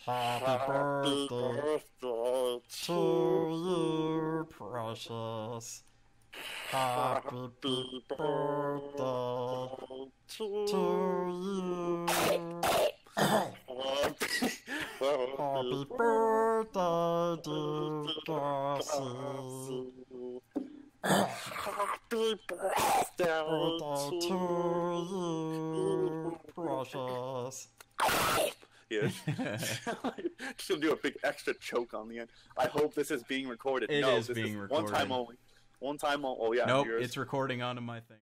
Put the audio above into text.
Happy birthday to you, precious. Happy birthday to you. Happy birthday, dear Gussie. Happy birthday To you, precious. Yeah. Just gonna do a big extra choke on the end. I hope this is being recorded. It no, is this being is recorded. one time only. One time only. Oh yeah. Nope, yours. it's recording onto my thing.